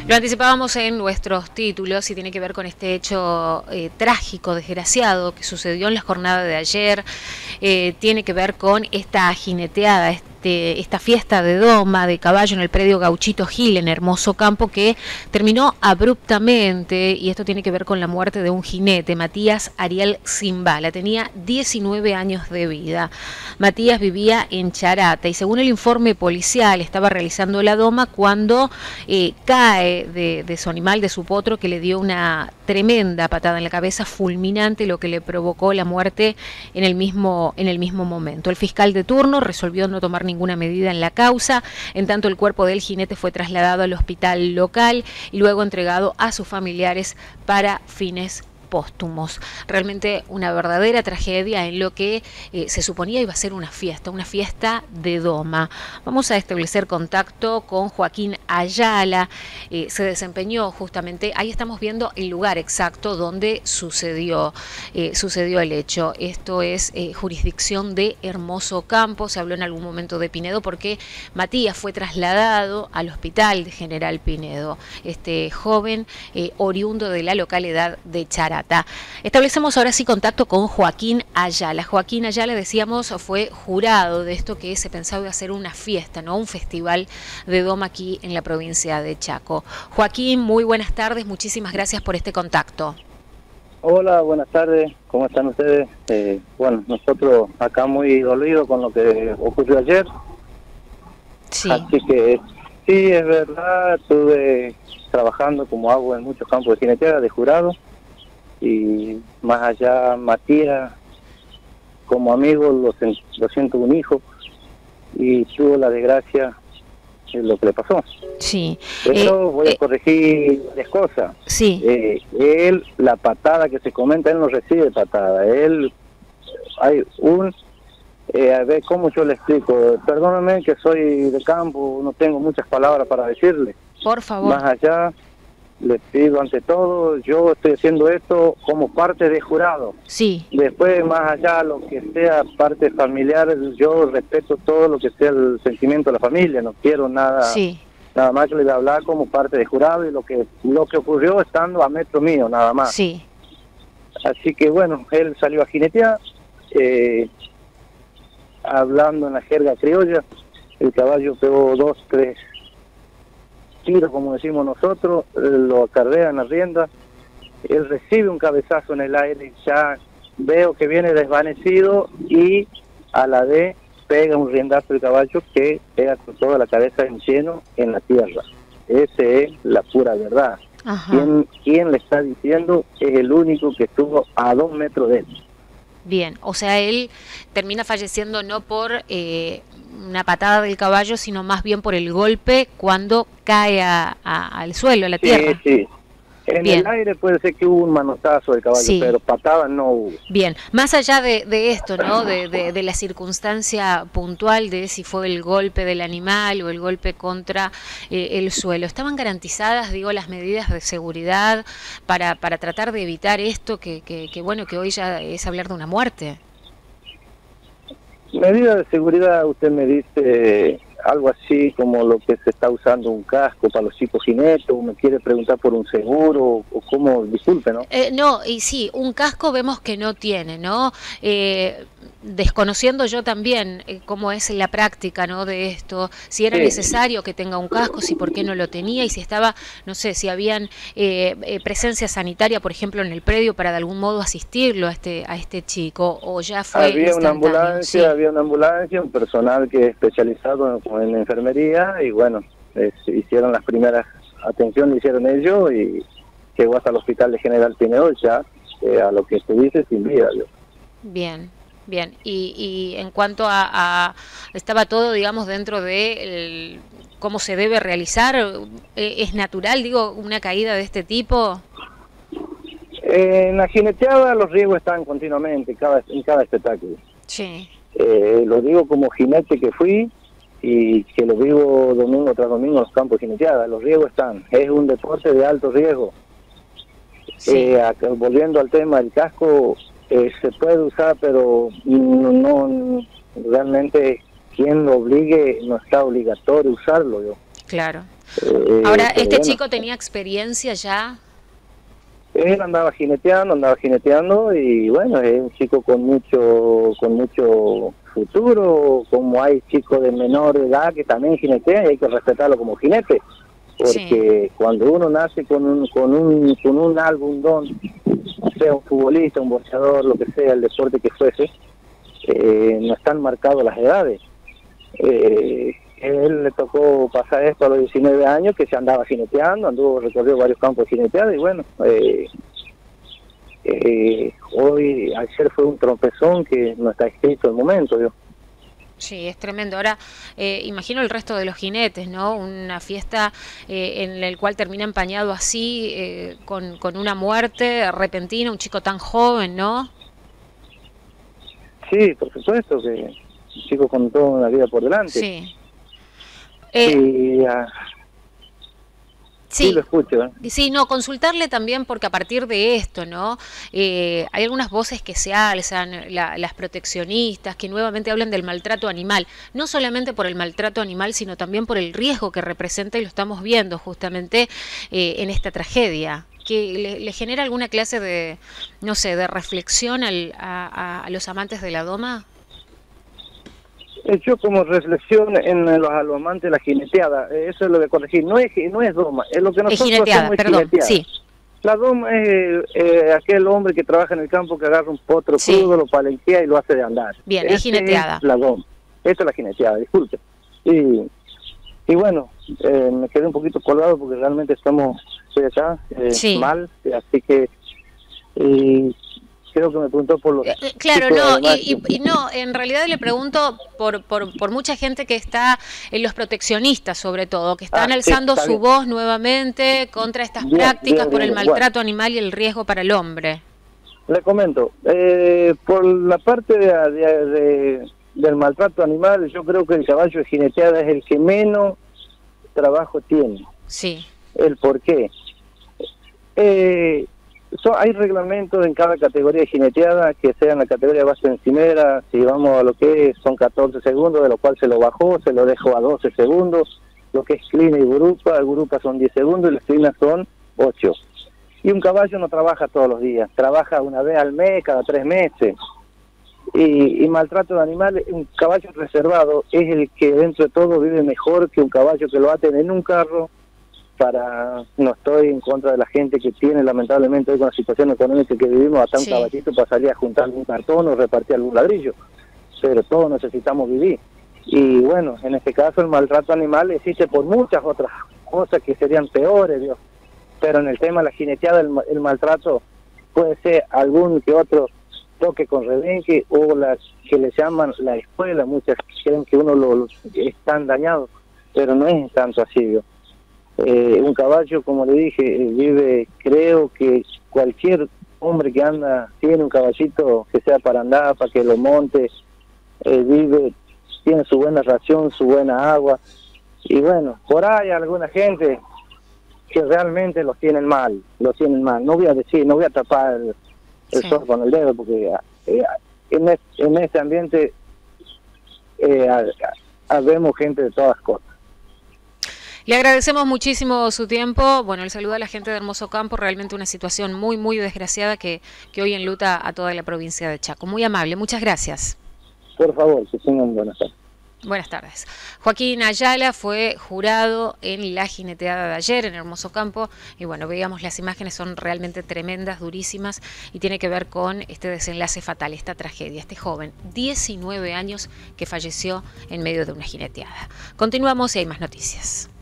Lo anticipábamos en nuestros títulos y tiene que ver con este hecho trágico, desgraciado, que sucedió en la jornada de ayer. Tiene que ver con esta jineteada, esta fiesta de doma de caballo en el predio Gauchito Gil en Hermoso Campo, que terminó abruptamente, y esto tiene que ver con la muerte de un jinete, Matías Ariel Zimbala. Tenía 19 años de vida. Matías vivía en Charata y, según el informe policial, estaba realizando la doma cuando cae de su animal, de su potro, que le dio una tremenda patada en la cabeza, fulminante, lo que le provocó la muerte en el mismo momento. El fiscal de turno resolvió no tomar ninguna medida en la causa, en tanto el cuerpo del jinete fue trasladado al hospital local y luego entregado a sus familiares para fines póstumos. Realmente una verdadera tragedia en lo que se suponía iba a ser una fiesta de doma. Vamos a establecer contacto con Joaquín Ayala. Se desempeñó justamente, ahí estamos viendo el lugar exacto donde sucedió el hecho. Esto es jurisdicción de Hermoso Campo. Se habló en algún momento de Pinedo porque Matías fue trasladado al hospital de General Pinedo, este joven oriundo de la localidad de Charata. Establecemos ahora sí contacto con Joaquín Ayala. Joaquín Ayala, decíamos, fue jurado de esto que se pensaba hacer una fiesta, ¿no? Un festival de doma aquí en la provincia de Chaco. Joaquín, muy buenas tardes, muchísimas gracias por este contacto. Hola, buenas tardes, ¿cómo están ustedes? Bueno, nosotros acá muy dolidos con lo que ocurrió ayer. Sí. Así que sí, es verdad, estuve trabajando como hago en muchos campos de jineteada, de jurado. Y más allá, Matías, como amigo, lo siento un hijo, y tuvo la desgracia de lo que le pasó. Sí. Pero voy a corregir las cosas. Sí. Él, la patada que se comenta, él no recibe patada. Él, hay a ver cómo yo le explico. Perdóname que soy de campo, no tengo muchas palabras para decirle. Por favor. Más allá, les pido ante todo, yo estoy haciendo esto como parte de jurado. Sí. Después, más allá, lo que sea parte familiar, yo respeto todo lo que sea el sentimiento de la familia, no quiero nada, Sí. Nada más que le voy a hablar como parte de jurado y lo que ocurrió estando a metro mío, nada más. Sí. Así que bueno, él salió a jinetear, hablando en la jerga criolla, el caballo pegó 2, 3 tiros, como decimos nosotros, lo acarrean a rienda, él recibe un cabezazo en el aire, ya veo que viene desvanecido y a la vez pega un riendazo el caballo que pega con toda la cabeza en lleno en la tierra. Esa es la pura verdad. Quien le está diciendo es el único que estuvo a 2 metros de él. Bien, o sea, él termina falleciendo no por una patada del caballo, sino más bien por el golpe cuando cae al suelo, a la tierra. Sí. En el aire puede ser que hubo un manotazo del caballo, sí, pero patada no hubo. Bien, más allá de esto, ¿no? De la circunstancia puntual de si fue el golpe del animal o el golpe contra el suelo, ¿estaban garantizadas, digo, las medidas de seguridad para tratar de evitar esto que bueno, que hoy ya es hablar de una muerte? Medidas de seguridad, usted me dice algo así como lo que se está usando un casco para los chicos jinetes, o me quiere preguntar por un seguro, o cómo, disculpe, ¿no? No, y sí, un casco vemos que no tiene, ¿no? Desconociendo yo también cómo es la práctica, ¿no? De esto, si era necesario que tenga un casco, si por qué no lo tenía, y si estaba, no sé, si habían presencia sanitaria, por ejemplo, en el predio para de algún modo asistirlo a este chico, o ya fue había una ambulancia, un personal que es especializado en enfermería, y bueno, hicieron las primeras atenciones, hicieron ellos, y llegó hasta el hospital de General Pinedo, ya a lo que se dice, sin vida. Bien. Y en cuanto a estaba todo, digamos, dentro de cómo se debe realizar, ¿es natural, digo, una caída de este tipo? En la jineteada los riesgos están continuamente, en cada espectáculo. Sí. Lo digo como jinete que fui, y que lo vivo domingo tras domingo en los campos de jineteada, los riesgos están, es un deporte de alto riesgo. Sí. Volviendo al tema del casco, se puede usar, pero realmente quien lo obligue no está obligatorio usarlo. Claro. Ahora, Pero ¿este bueno, chico tenía experiencia ya? él andaba jineteando y bueno, es un chico con mucho futuro, como hay chicos de menor edad que también jinetean y hay que respetarlo como jinete, Sí, porque cuando uno nace con un algo, un don, sea un futbolista, un boxeador, lo que sea, el deporte que fuese, no están marcados las edades. Él le tocó pasar esto a los 19 años, que se andaba jineteando, anduvo recorrió varios campos jineteados y bueno, ayer fue un tropezón que no está escrito el momento, yo. sí, es tremendo. Ahora, imagino el resto de los jinetes, ¿no? Una fiesta en la cual termina empañado así, con una muerte repentina, un chico tan joven, ¿no? Sí, por supuesto que un chico con toda una vida por delante. Sí. Eh, Y sí, lo sí, escucho, ¿eh? sí, no, consultarle también porque a partir de esto, ¿no? Hay algunas voces que se alzan, las proteccionistas, que nuevamente hablan del maltrato animal, no solamente por el maltrato animal, sino también por el riesgo que representa y lo estamos viendo justamente en esta tragedia. Que le genera alguna clase de, no sé, de reflexión a los amantes de la doma. Yo como reflexión en a los amantes de la jineteada, eso es lo que corregir, no es doma, es lo que Es nosotros jineteada, hacemos es perdón, jineteada. sí, La doma es aquel hombre que trabaja en el campo que agarra un potro sí, crudo, lo palenquea y lo hace de andar. bien, es Ese es jineteada. la doma, esa es la jineteada, disculpe. Y bueno, me quedé un poquito colgado porque realmente estoy acá Sí. mal, así que creo que me preguntó por los Claro, chicos, no, además. y no, en realidad le pregunto por mucha gente que está, en los proteccionistas sobre todo, que están Sí, alzando está su bien. voz nuevamente contra estas Bien, prácticas bien, por bien, el bien. Bueno, maltrato animal y el riesgo para el hombre. le comento, por la parte del maltrato animal, yo creo que el caballo de jineteada es el que menos trabajo tiene. Sí, ¿El por qué? Hay reglamentos en cada categoría de jineteada, que sea en la categoría base encimera, si vamos a lo que es, son 14 segundos, de lo cual se lo bajó, se lo dejó a 12 segundos, lo que es clina y gurupa son 10 segundos y las clinas son 8. Y un caballo no trabaja todos los días, trabaja una vez al mes, cada 3 meses. Y maltrato de animales, un caballo reservado es el que dentro de todo vive mejor que un caballo que lo aten en un carro. No estoy en contra de la gente que tiene lamentablemente hoy con la situación económica que vivimos hasta un sí, caballito para salir a juntar algún cartón o repartir algún ladrillo, pero todos necesitamos vivir. Y bueno, en este caso el maltrato animal existe por muchas otras cosas que serían peores, Dios. Pero en el tema de la jineteada, el maltrato puede ser algún que otro toque con rebenque o las que le llaman la escuela, muchas creen que uno lo están dañados, pero no es tanto así, Dios. Un caballo, como le dije, creo que cualquier hombre que anda, tiene un caballito que sea para andar, para que lo monte, tiene su buena ración, su buena agua, y bueno, por ahí alguna gente que realmente los tienen mal, no voy a decir, no voy a tapar el sí. sol con el dedo, porque en este ambiente vemos gente de todas cosas. Le agradecemos muchísimo su tiempo. Bueno, el saludo a la gente de Hermoso Campo, realmente una situación muy, muy desgraciada que hoy enluta a toda la provincia de Chaco. Muy amable, muchas gracias. Por favor, que tengan buenas tardes. Buenas tardes. Joaquín Ayala fue jurado en la jineteada de ayer en Hermoso Campo y bueno, veíamos las imágenes, son realmente tremendas, durísimas y tiene que ver con este desenlace fatal, esta tragedia, este joven, 19 años, que falleció en medio de una jineteada. Continuamos y hay más noticias.